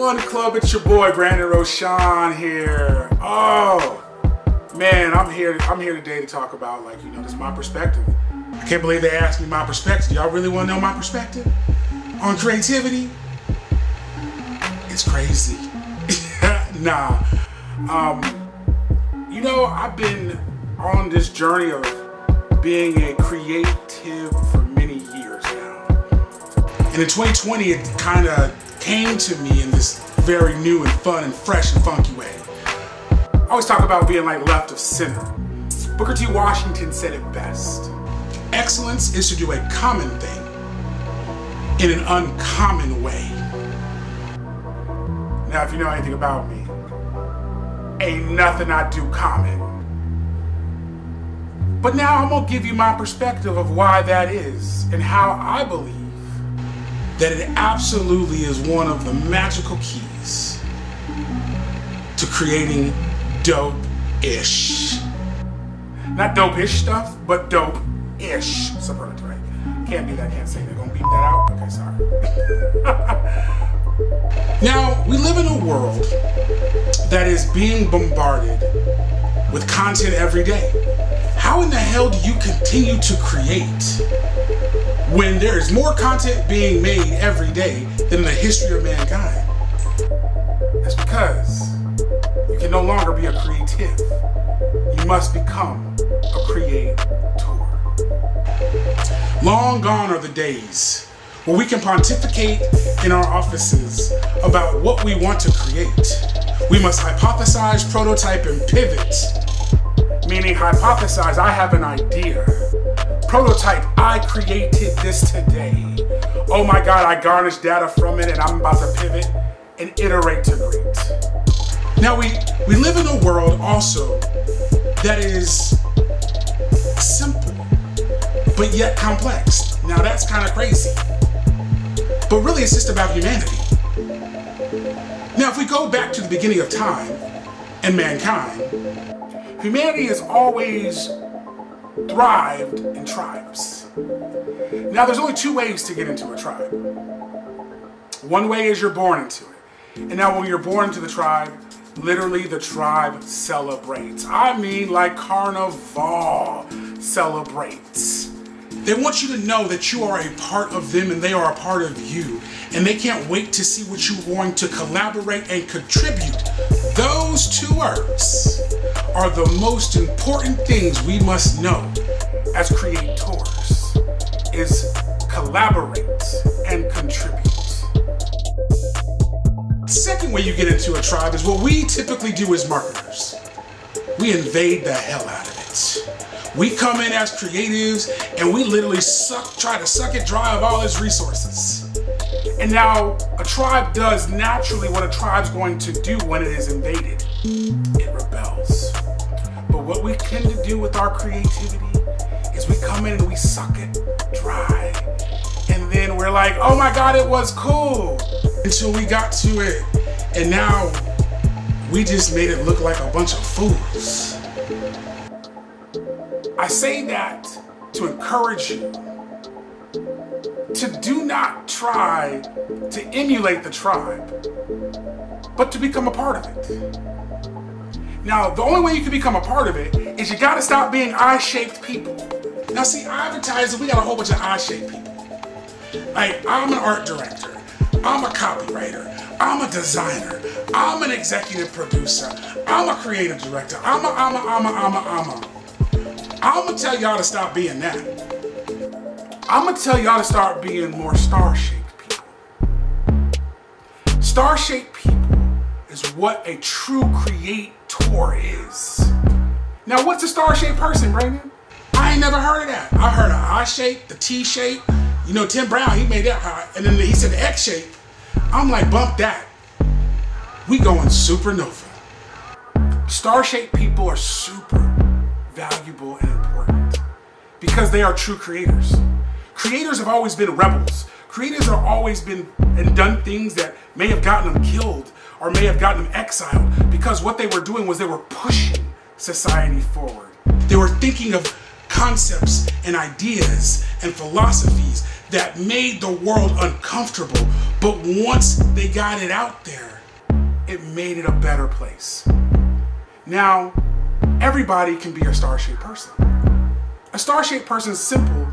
One Club, it's your boy Brandon Rochon here. Oh man, I'm here today to talk about, like, just my perspective. I can't believe they asked me my perspective. Y'all really want to know my perspective on creativity? It's crazy. Nah. I've been on this journey of being a creative for many years now. And in 2020, it kind of came to me in this very new and fun and fresh and funky way. I always talk about being like left of center. Booker T. Washington said it best. Excellence is to do a common thing in an uncommon way. Now, if you know anything about me, ain't nothing I do common. But now I'm gonna give you my perspective of why that is and how I believe that it absolutely is one of the magical keys to creating dope-ish. Not dope-ish stuff, but dope-ish. Superlative, right? Can't do that, can't say that. Gonna beep that out? Okay, sorry. Now, we live in a world that is being bombarded with content every day. How in the hell do you continue to create when there is more content being made every day than in the history of mankind? That's because you can no longer be a creative. You must become a creator. Long gone are the days where we can pontificate in our offices about what we want to create. We must hypothesize, prototype, and pivot. Meaning hypothesize, I have an idea. Prototype, I created this today. Oh my God, I garnished data from it and I'm about to pivot and iterate to great. Now we live in a world also that is simple, but yet complex. Now that's kind of crazy. But really it's just about humanity. Now if we go back to the beginning of time and mankind, humanity has always thrived in tribes. Now there's only two ways to get into a tribe. One way is you're born into it. And now when you're born into the tribe, literally the tribe celebrates. I mean like Carnival celebrates. They want you to know that you are a part of them and they are a part of you. And they can't wait to see what you're going to collaborate and contribute. Those two words are the most important things we must know as creators, is collaborate and contribute. The second way you get into a tribe is what we typically do as marketers. We invade the hell out of it. We come in as creatives and we literally try to suck it dry of all its resources. And now a tribe does naturally what a tribe's going to do when it is invaded. It rebels. But what we tend to do with our creativity is we come in and we suck it dry. And then we're like, oh my God, it was cool. Until we got to it. And now we just made it look like a bunch of fools. I say that to encourage you to do not try to emulate the tribe, but to become a part of it. Now, the only way you can become a part of it is you gotta stop being eye-shaped people. Now see, advertising, we got a whole bunch of eye-shaped people. Like, I'm an art director, I'm a copywriter, I'm a designer, I'm an executive producer, I'm a creative director, I'm gonna tell y'all to stop being that. I'm gonna tell y'all to start being more star-shaped people. Star-shaped people is what a true creator is. Now, what's a star-shaped person, Brandon? I ain't never heard of that. I heard of I-shape, the T-shape. You know, Tim Brown, he made that hot. And then he said the X-shape. I'm like, bump that. We going supernova. Star-shaped people are super valuable and important because they are true creators. Creators have always been rebels. Creators have always been and done things that may have gotten them killed or may have gotten them exiled because what they were doing was they were pushing society forward. They were thinking of concepts and ideas and philosophies that made the world uncomfortable, But once they got it out there, it made it a better place. Now, everybody can be a star-shaped person. A star-shaped person is simple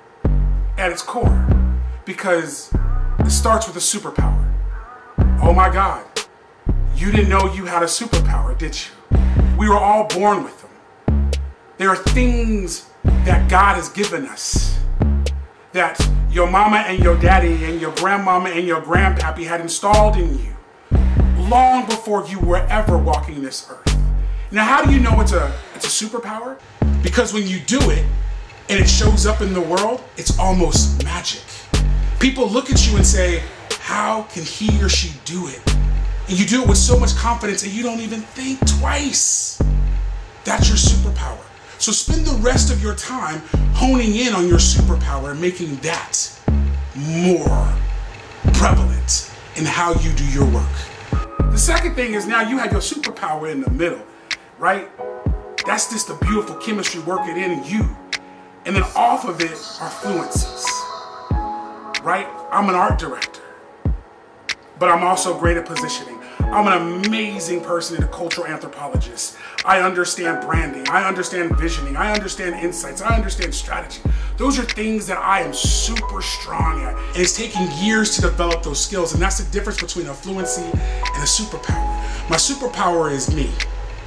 at its core because it starts with a superpower. Oh my God, you didn't know you had a superpower, did you? We were all born with them. There are things that God has given us that your mama and your daddy and your grandmama and your grandpappy had installed in you long before you were ever walking this earth. Now, how do you know it's a superpower? Because when you do it and it shows up in the world, it's almost magic. People look at you and say, how can he or she do it? And you do it with so much confidence and you don't even think twice. That's your superpower. So spend the rest of your time honing in on your superpower and making that more prevalent in how you do your work. The second thing is now you have your superpower in the middle, right? That's just the beautiful chemistry working in you. And then off of it are fluencies, right? I'm an art director, but I'm also great at positioning. I'm an amazing person and a cultural anthropologist. I understand branding. I understand visioning. I understand insights. I understand strategy. Those are things that I am super strong at. And it's taking years to develop those skills. And that's the difference between a fluency and a superpower. My superpower is me.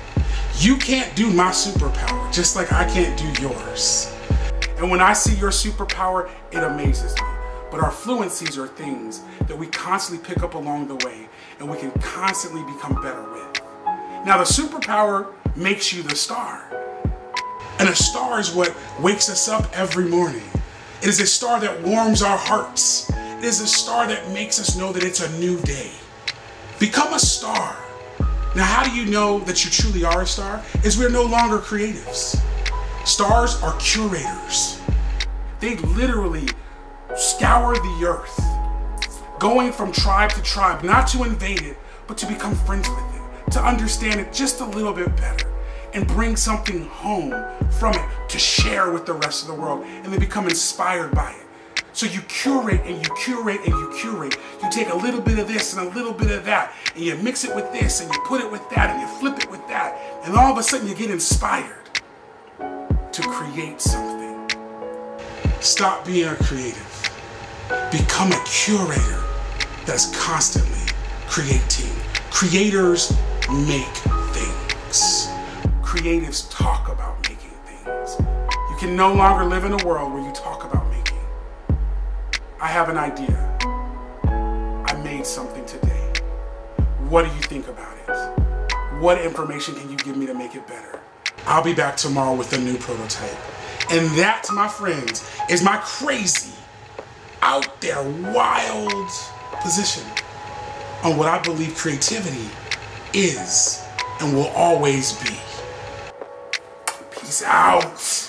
You can't do my superpower, just like I can't do yours. And when I see your superpower, it amazes me. But our fluencies are things that we constantly pick up along the way and we can constantly become better with. Now, the superpower makes you the star. And a star is what wakes us up every morning. It is a star that warms our hearts. It is a star that makes us know that it's a new day. Become a star. Now, how do you know that you truly are a star? Is we're no longer creatives. Stars are curators. They literally scour the earth, going from tribe to tribe, not to invade it, but to become friends with it, to understand it just a little bit better, and bring something home from it to share with the rest of the world, and they become inspired by it. So you curate and you curate and you curate. You take a little bit of this and a little bit of that, and you mix it with this, and you put it with that, and you flip it with that, and all of a sudden you get inspired to create something. Stop being a creative. Become a curator that's constantly creating. Creators make things. Creatives talk about making things. You can no longer live in a world where you talk about making. I have an idea. I made something today. What do you think about it? What information can you give me to make it better? I'll be back tomorrow with a new prototype. And that, my friends, is my crazy, out there, wild position on what I believe creativity is and will always be. Peace out.